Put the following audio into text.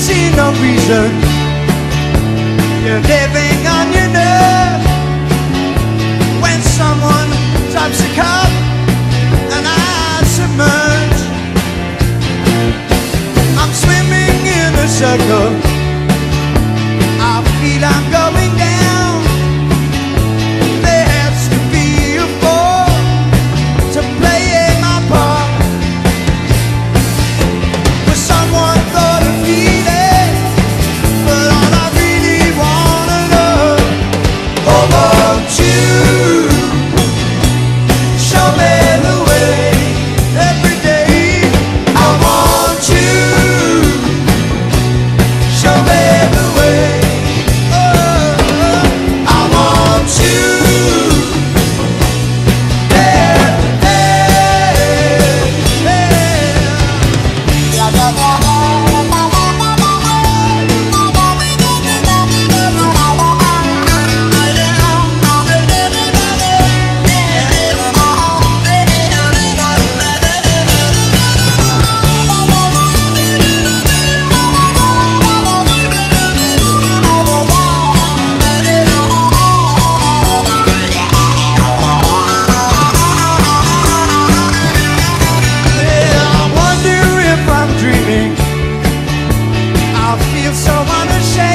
see no reason. You're living on your nerve. When someone drops a cup and I submerge, I'm swimming in a circle. I feel I'm going down. There has to be a fall to play my part. But someone thought of feeling, but all I really wanna know, oh, won't you show me the way every day? I want you, show me the way. Oh, I want you. Yeah, I wonder if I'm dreaming. I feel so unashamed.